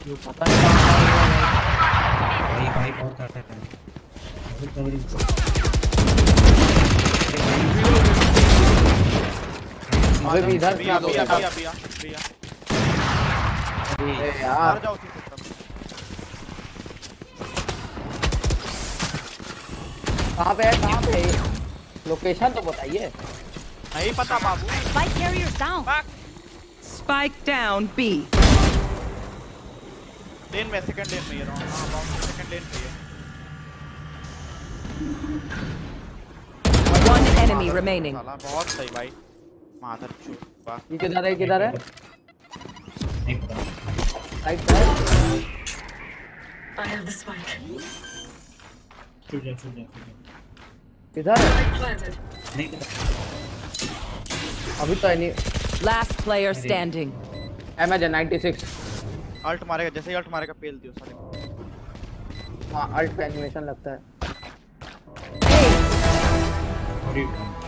ये पता नहीं भाई भाई बहुत आता है अबे भी इधर भैया यार जाओ कहाँ पे है लोकेशन तो बताइए। नहीं पता बाबू। Spike carriers down. Spike down B. लेन में सेकंड लेन में ये रहा हूं। हां बाउंस सेकंड लेन पे है। One enemy remaining. साला बहुत सही भाई। मादर चोद। वाह ये किधर है नहीं पता right side. I have the spike. छूट जा किधर है Planted. नहीं पता अभी तो है नहीं। Last player standing. एमएज 96। अल्ट मारेगा जैसे ही अल्ट मारेगा पेल दियो साले। हाँ अल्ट पे एनिमेशन लगता है। और ये